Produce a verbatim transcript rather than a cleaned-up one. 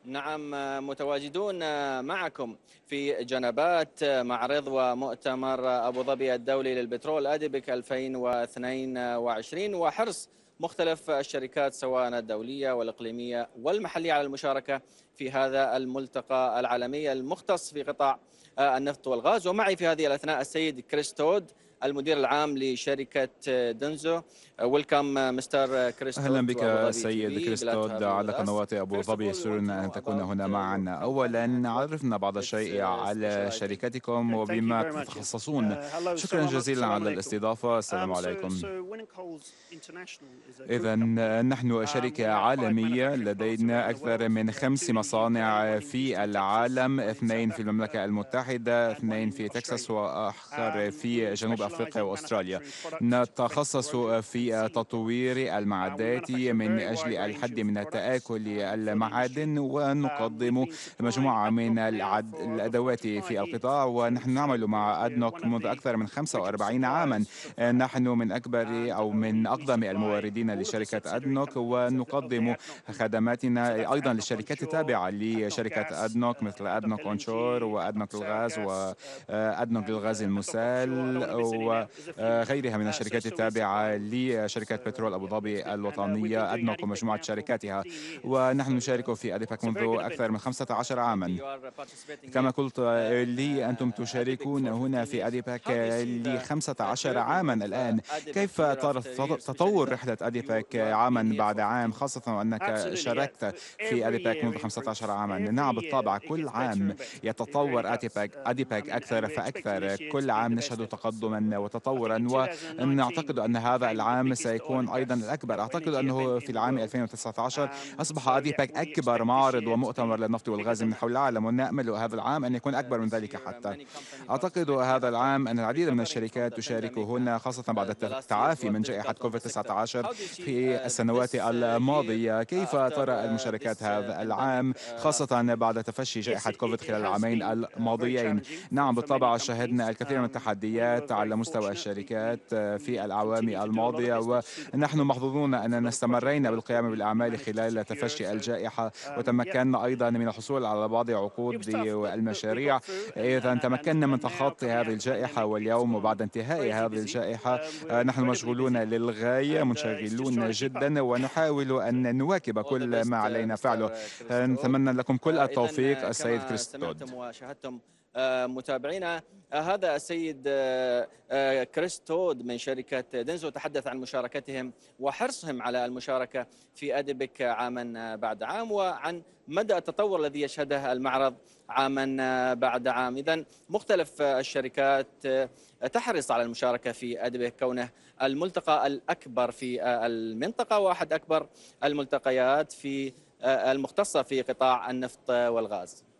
نعم، متواجدون معكم في جنبات معرض ومؤتمر أبو ظبي الدولي للبترول أديبك ألفين واثنين وعشرين، وحرص مختلف الشركات سواء الدولية والإقليمية والمحلية على المشاركة في هذا الملتقى العالمي المختص في قطاع النفط والغاز. ومعي في هذه الأثناء السيد كريس تود، المدير العام لشركة دنزو. ويلكم مستر كريس أهلا تود بك to Abu Dhabi سيد تي في. Glad to كريستود have you with على us. قنوات أبو First of ظبي. all, we want to يسرنا أن know تكون about هنا uh, your معنا. company and أولا what عرفنا بعض it's الشيء uh, على specialized in. شركتكم Okay, thank you وبما very much. Yes. تتخصصون. Uh, hello, شكرا Salam, جزيلا Salam على alaikum. الاستضافة. السلام Um, so, عليكم. so Winning Coals International is a group إذا company. نحن Um, we شركة have five عالمية، manufacturing plants لدينا around the أكثر world. من Uh, خمس two in the U K, مصانع one in في Houston, Texas, العالم، one in South اثنين في Africa, المملكة uh, المتحدة، and one اثنين in في تكساس Australia. وآخر Um, we في جنوب specialize أفريقيا in وأستراليا. manufacturing products to prevent نتخصص corrosion and في seal products. تطوير Uh, we المعدات manufacture a من very أجل wide range الحد of من products تآكل um, for the industry. المعادن، Um, we've ونقدم been supplying مجموعة من ADNOC now العد... for over الأدوات في forty-five years. القطاع، So, ونحن so نعمل we're, مع we're أدنوك one of منذ the أكثر من original خمسة وأربعين عاما. suppliers of uh, نحن ADNOC. من أكبر And أو uh, من we, we أقدم supply الموردين all of the لشركة subsidiary أدنوك، companies of the, of the ونقدم ADNOC group. So خدماتنا that's أيضا ADNOC للشركات Onshore, التابعة ADNOC لشركة Gas, أدنوك، مثل uh, ADNOC أدنوك أونشور L N G, ADNOC وأدنوك الغاز Cellgas, uh, وأدنوك and للغاز uh, ADNOC Offshore. I don't المسال want to miss any now. There's a few. وغيرها من Uh, so, الشركات so we supply التابعة all of these. لشركة So بترول أبو yeah, that's ظبي good. And uh, we've been الوطنية doing أدنوك ADIPEC ومجموعة now for over شركاتها. fifteen years. ونحن So uh, نشارك في أديباك it's a very منذ good event. أكثر من خمسة عشر عاما. You are participating كما here قلت in لي، أنتم uh, Adibek تشاركون for هنا fifteen في years. أديباك How do you see ل the خمسة uh, عشر journey عاما of uh, الآن؟ Adibek كيف year ترى after year, especially تطور that رحلة you أديباك you have عاما been here بعد for عام، fifteen years? خاصة وأنك Absolutely, yeah. شاركت في Every أديباك year منذ it خمسة عشر improves. عاما؟ نعم Every year بالطبع، it كل gets better عام and better. It really يتطور does. أديباك Um, I أديباك mean, and أكثر we're expecting فأكثر. this year to كل be عام the best نشهد ever. So تقدما I think in وتطورا، twenty nineteen ونعتقد we أن هذا became the العام biggest oil سيكون and أيضا gas الأكبر. uh, أعتقد energy event أنه في in the العام world. ألفين وتسعة عشر Um, أصبح so yeah, أديباك we أكبر expect this معرض year to ومؤتمر be للنفط bigger والغاز than من that. حول العالم، ونأمل هذا العام أن يكون Uh, أكبر من this ذلك year uh, حتى. many companies أعتقد participating هذا after العام أن العديد من recovering from الشركات the تشارك pandemic. هنا، And خاصة بعد uh, the last years التعافي was من جائحة difficult on the كوفيد sector. تسعة عشر How do you see في uh, السنوات this uh, year الماضية. uh, كيف after ترى uh, المشاركات this uh, هذا pandemic العام، uh, last خاصة year? بعد تفشي Yes, جائحة it, كوفيد it it خلال has العامين been uh, very الماضيين؟ challenging for, نعم for many بالطبع، شهدنا companies. الكثير من Um, we were التحديات very على مستوى fortunate. We, we, الشركات في we الأعوام continued to do a lot of الماضية، business through the ونحن pandemic. محظوظون There's a أننا lot of project استمرينا work that بالقيام we, we بالأعمال managed to خلال secure. تفشي So الجائحة، um, yeah, وتمكنا أيضا من الحصول على بعض it was عقود tough, but, but we المشاريع. got through. And, إذا and, and, تمكنا من and now تخطي coming هذه out of the الجائحة، pandemic, it's واليوم gone وبعد انتهاء crazy هذه busy. الجائحة Um, we're آه، نحن incredibly مشغولون busy. للغاية، And uh, it's just trying منشغلون to keep up. جدا، ونحاول So أن نواكب All the كل best ما uh, علينا فعله. مستر كريس آه، تود. نتمنى لكم كل إذا التوفيق السيد كما كريس تود. سمعتم وشاهدتم آه، متابعينا، آه، هذا السيد آه، آه، كريس تود من شركة دنزو تحدث عن مشاركتهم وحرصهم على المشاركة في أديبك عاما بعد عام، وعن مدى التطور الذي يشهده المعرض عاما بعد عام. إذن مختلف الشركات آه، تحرص على المشاركة في أديبك، كونه الملتقى الأكبر في آه، المنطقة وأحد أكبر الملتقيات في آه، المختصة في قطاع النفط والغاز.